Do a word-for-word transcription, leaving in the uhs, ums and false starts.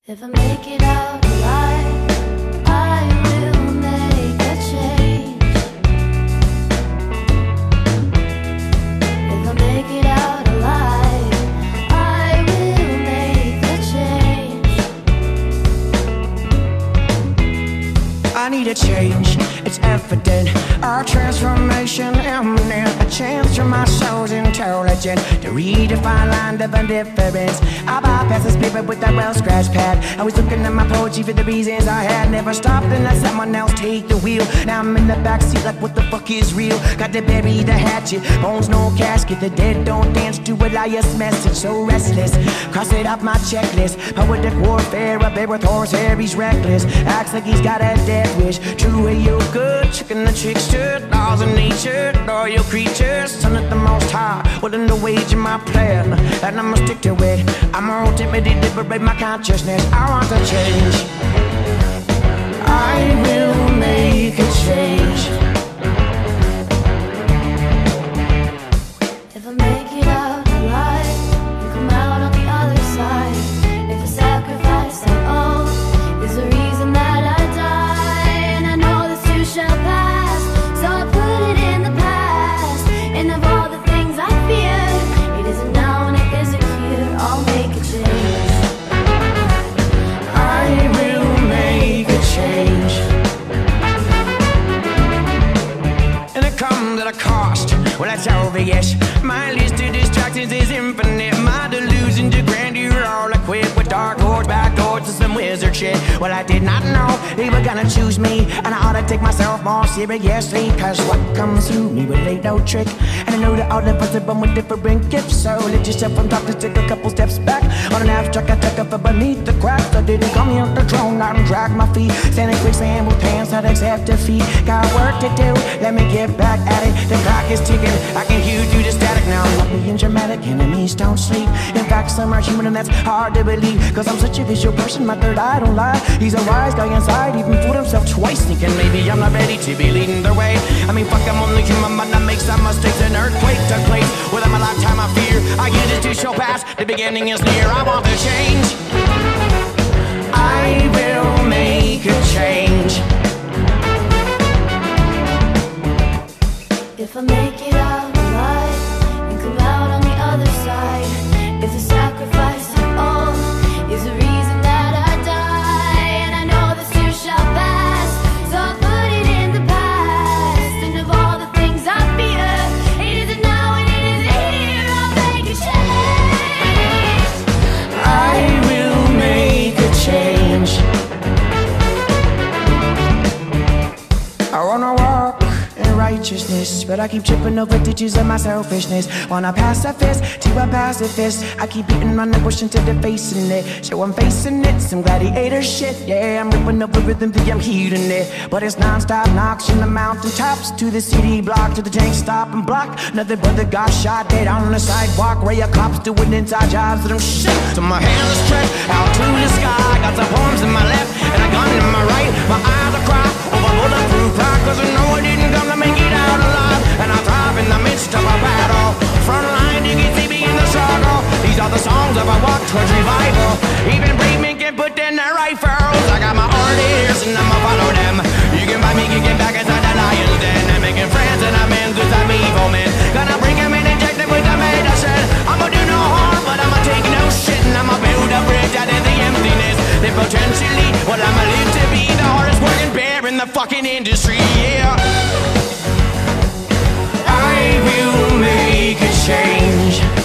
If I make it out alive, I will make a change. If I make it out alive, I will make a change. I need a change, it's evident. Our transformation imminent. A chance for my soul's intelligence to redefine line of indifference. I bypass this paper with that well scratch pad. I was looking at my poetry for the reasons I had never stopped and let someone else take the wheel. Now I'm in the backseat like what the fuck is real. Got to bury the hatchet, bones no casket. The dead don't dance to Elias' message. So restless, cross it off my checklist. Poetic warfare, a bear with horsehair, he's reckless. Acts like he's got a death wish. True, are you good? Chicken the trickster, laws of nature, loyal creatures. Son of the most high, willing to wage in my plan, and I'ma stick to it. I'ma ultimately liberate my consciousness. I want to change. I will make a change. If I make it out alive and come out on the other side, if the sacrifice I owe is the reason that I die, and I know this too shall pass, so I put it in the past. And of all the things I fear, it isn't now and it isn't here. I'll make a change. I will make a change. And it comes at a cost, well that's obvious. My list of distractions is infinite. My delusion to grandeur all equipped with dark doors, back doors, and some wizard shit. Well I did not know they were gonna choose me, and I ought to take myself more seriously. Cause what comes through me will ain't no trick, and I know that all of us are born with different gifts. So let yourself from top to take a couple steps back. On an abstract I took up from beneath the cracks. I didn't come here to drone out and drag my feet. Standing quicksand with pants that accept defeat. Got work to do, let me get back at it. The clock is ticking, I can hear you through the static now. I'm not being dramatic, enemies don't sleep. In fact, some are human and that's hard to believe. Cause I'm such a visual person, my third eye don't lie. He's a wise guy inside, even fooled himself twice, thinking maybe I'm not ready to be leading the way. I mean, fuck, I'm only human, but I make some mistakes. An earthquake took place within my lifetime of fear. I use it to show past, the beginning is near. I want to change. I will make a change. If I make it out alive and come out on the other side, if the sacrifice I owe is the reason that I die, and I know this too shall pass, so I put it in the past. And of all the things I fear, it isn't now and it isn't here. I'll make a change. I will make a change. I wanna walk in righteousness, but I keep tripping over ditches of my selfishness. Wanna pass a fist to a pacifist, I keep beating on the bush until they're facing it. So I'm facing it, some gladiator shit. Yeah, I'm ripping up the rhythm, think I'm heating it. But it's non-stop knocks from the mountaintops to the city block, to the tank stop and block. Another brother got shot dead on the sidewalk. Ray of cops doing inside jobs to them shit. So my hands are stretched out to the sky. Got some poems in my left and a gun in my right. My eyes are cry over bulletproof rock, cause I know I didn't come to make it out alive. And I thrive in the midst of a battle. Front line, you can see me in the struggle. These are the songs of a walk towards revival. Even brave men can put in their rifles. I got my orders and I'ma follow them. You can buy me kicking back inside the lion's den, and making friends and amends with some evil men. Gonna bring them and inject them with the medicine. I'ma do no harm, but I'ma take no shit, and I'ma build a bridge out of the emptiness. Then potentially, well, I'ma live to be the hardest working bear in the fucking industry, yeah. I will make a change.